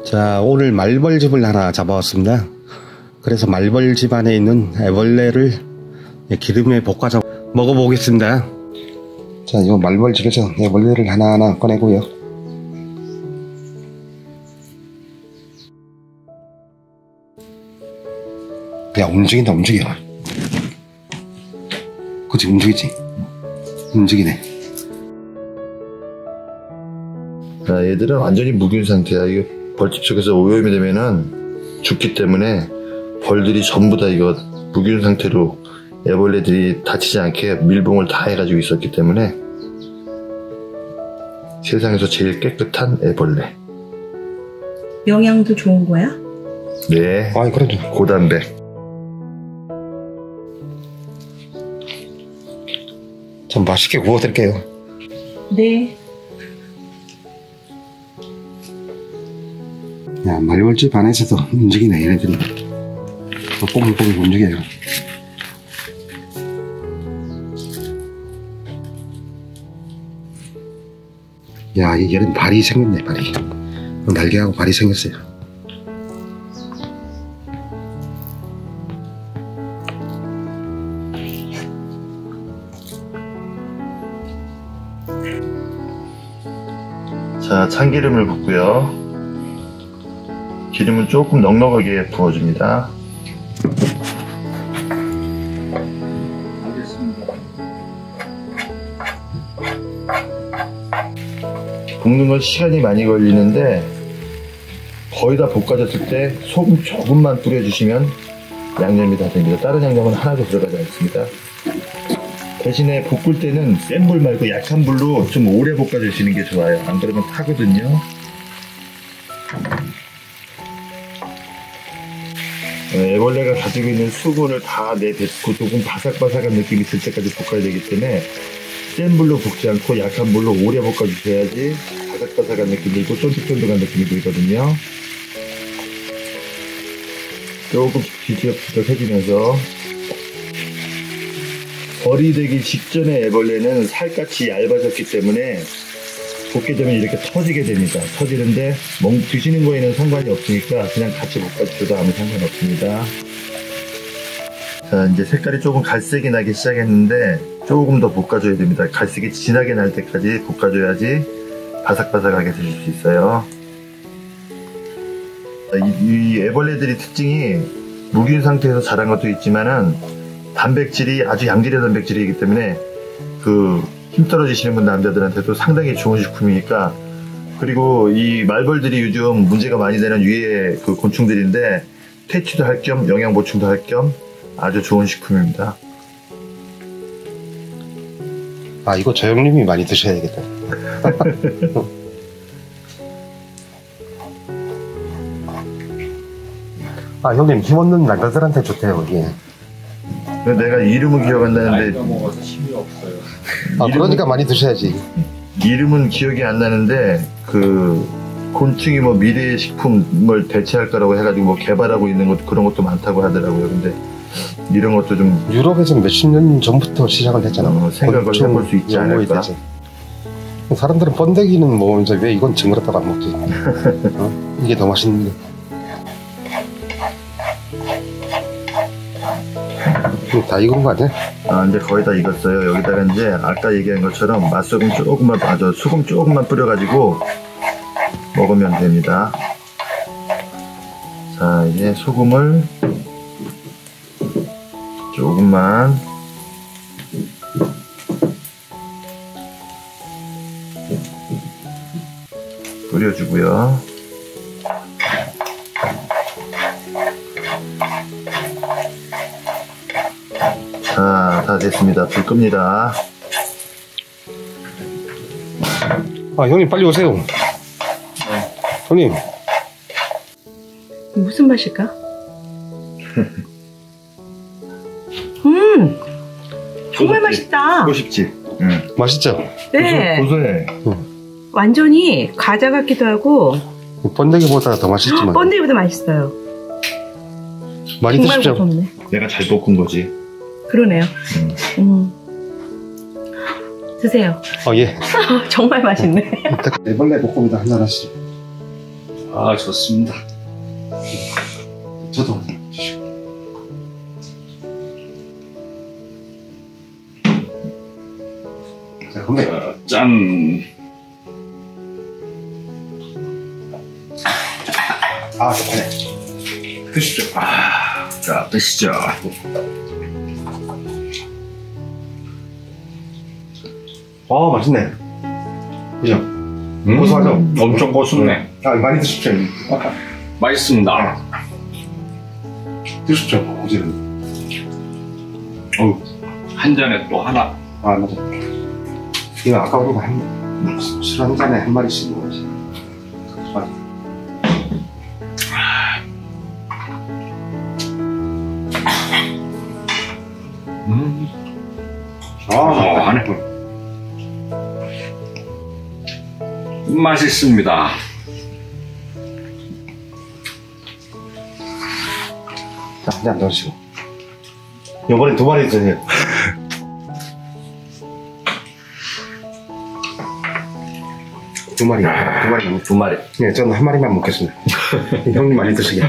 자, 오늘 말벌집을 하나 잡아왔습니다. 그래서 말벌집 안에 있는 애벌레를 기름에 볶아서 먹어보겠습니다. 자, 이 말벌집에서 애벌레를 하나하나 꺼내고요. 야, 움직인다, 움직여. 그치, 움직이지? 움직이네. 자, 얘들은 완전히 묵은 상태야. 이거 벌집 속에서 오염이 되면은 죽기 때문에 벌들이 전부 다 이거 묵은 상태로 애벌레들이 다치지 않게 밀봉을 다 해가지고 있었기 때문에 세상에서 제일 깨끗한 애벌레. 영양도 좋은 거야? 네. 아이, 그래도. 고단백. 좀 맛있게 구워드릴게요. 네. 야, 말벌집 안에서도 움직이네, 얘네들이. 뽀글뽀글 움직여요. 야, 얘는 발이 생겼네, 발이. 날개하고 발이 생겼어요. 자, 참기름을 붓고요. 기름은 조금 넉넉하게 부어줍니다. 볶는 건 시간이 많이 걸리는데 거의 다 볶아졌을 때 소금 조금만 뿌려주시면 양념이 다 됩니다. 다른 양념은 하나도 들어가지 않습니다. 대신에 볶을 때는 센 불 말고 약한 불로 좀 오래 볶아주시는 게 좋아요. 안 그러면 타거든요. 애벌레가 가지고 있는 수분을 다 내뱉고 조금 바삭바삭한 느낌이 들 때까지 볶아야 되기 때문에 센 불로 볶지 않고 약한 불로 오래 볶아주셔야지 바삭바삭한 느낌 들고 쫀득쫀득한 느낌이 들거든요. 조금 뒤적뒤적해지면서 벌이 되기 직전에 애벌레는 살갗이 얇아졌기 때문에 볶게 되면 이렇게 터지게 됩니다. 터지는데 드시는 거에는 상관이 없으니까 그냥 같이 볶아주셔도 아무 상관없습니다. 자, 이제 색깔이 조금 갈색이 나기 시작했는데 조금 더 볶아줘야 됩니다. 갈색이 진하게 날 때까지 볶아줘야지 바삭바삭하게 드실 수 있어요. 이 애벌레들이 특징이 묵은 상태에서 자란 것도 있지만은 단백질이 아주 양질의 단백질이기 때문에 힘 떨어지시는 분 남자들한테도 상당히 좋은 식품이니까. 그리고 이 말벌들이 요즘 문제가 많이 되는 유해 곤충들인데 퇴치도 할 겸 영양 보충도 할 겸 아주 좋은 식품입니다. 아, 이거 저 형님이 많이 드셔야겠다. 아, 형님 힘없는 남자들한테 좋대요, 이게. 내가 이름은 기억 안 나는데 먹어서 힘이 없어요. 아, 그러니까 많이 드셔야지. 이름은 기억이 안 나는데 곤충이 뭐 미래의 식품을 대체할 거라고 해가지고 뭐 개발하고 있는 것 그런 것도 많다고 하더라고요. 근데 이런 것도 좀 유럽에서 몇십 년 전부터 시작을 했잖아. 생각을 해볼 수 있지 않을까. 사람들은 번데기는 먹으면서 왜 이건 징그럽다고 안 먹지? 이게 더 맛있는데. 다 익은 거 아니야? 아, 이제 거의 다 익었어요. 여기다가 이제 아까 얘기한 것처럼 맛소금 조금만, 소금 조금만 뿌려가지고 먹으면 됩니다. 자, 이제 소금을 조금만 뿌려주고요. 자, 다 됐습니다. 불 끕니다. 아, 형님 빨리 오세요. 형님. 무슨 맛일까? 정말 맛있다. 먹고 싶지? 응. 맛있죠? 네. 고소해. 완전히 과자 같기도 하고 번데기보다 더 맛있지만. 번데기보다 맛있어요. 많이 정말 드십시오. 무섭네. 내가 잘 볶은 거지. 그러네요. 드세요. 예. 정말 맛있네. 애벌레 볶음이다 한잔 하시죠. 아, 좋습니다. 저도. 자, 건배. 짠. 아, 좋네. 드시죠. 아, 자, 드시죠. 맛있네. 그죠? 고소하죠? 엄청 고소네. 아, 많이 드십시오. 맛있습니다. 드십시오. 어지는. 어우, 한 잔에 또 하나. 아, 맞아. 이거 아까 우리가 술 한 잔에 한 마리씩 먹었지. 안에. 맛있습니다. 자, 한 잔 넣으시고. 요번엔 2마리 드세요. 두 마리. 네, 저는 한 마리만 먹겠습니다. 형님 많이 드시게.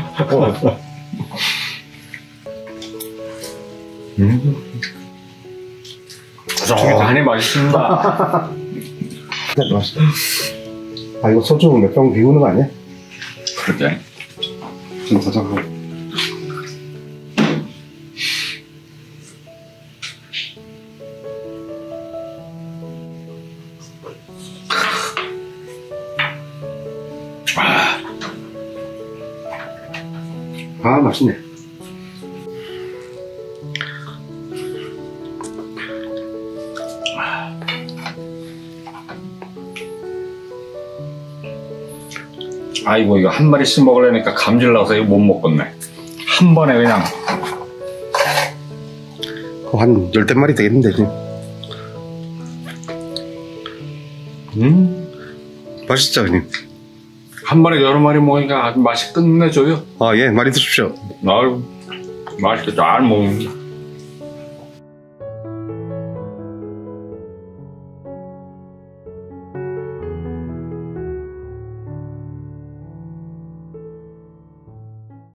안에 맛있습니다. 네, 맛있어. 아, 이거 소주 몇 병 비우는 거 아니야? 그러게. 좀 더 적어. 아, 맛있네. 아이고, 이거 한 마리씩 먹으려니까 감질 나서 이거 못 먹겠네. 한 번에 그냥. 한 10마리 되겠는데, 지금. 맛있죠, 형님? 한 번에 여러 마리 먹으니까 아주 맛이 끝내줘요. 아, 예, 많이 드십시오. 아유, 맛있게 잘 먹습니다.